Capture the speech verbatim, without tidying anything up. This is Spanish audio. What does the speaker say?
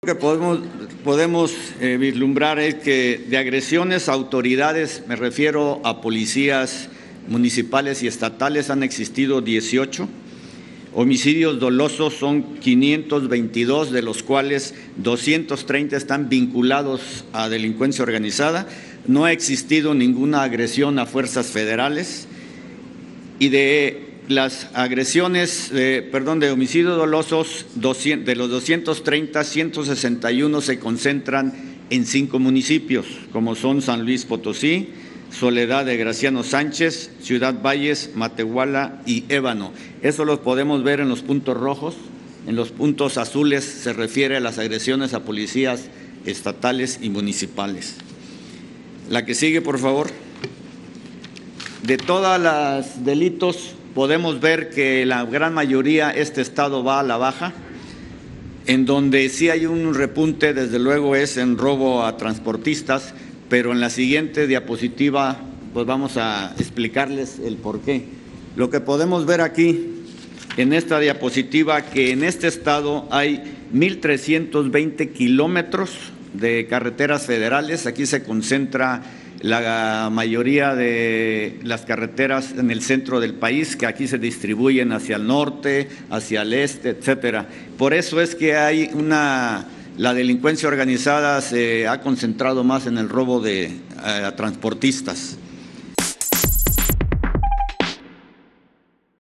Lo que podemos, podemos eh, vislumbrar es que de agresiones a autoridades, me refiero a policías municipales y estatales, han existido dieciocho. Homicidios dolosos son quinientos veintidós, de los cuales doscientos treinta están vinculados a delincuencia organizada. No ha existido ninguna agresión a fuerzas federales. Y de las agresiones, eh, perdón, de homicidios dolosos, de los doscientos treinta, ciento sesenta y uno se concentran en cinco municipios, como son San Luis Potosí, Soledad de Graciano Sánchez, Ciudad Valles, Matehuala y Ébano. Eso lo podemos ver en los puntos rojos. En los puntos azules se refiere a las agresiones a policías estatales y municipales. La que sigue, por favor. De todos los delitos, podemos ver que la gran mayoría, este estado va a la baja. En donde sí hay un repunte, desde luego, es en robo a transportistas, pero en la siguiente diapositiva pues vamos a explicarles el por qué. Lo que podemos ver aquí en esta diapositiva, que en este estado hay mil trescientos veinte kilómetros de carreteras federales. Aquí se concentra la mayoría de las carreteras en el centro del país, que aquí se distribuyen hacia el norte, hacia el este, etcétera. Por eso es que hay una, la delincuencia organizada se ha concentrado más en el robo de eh, transportistas.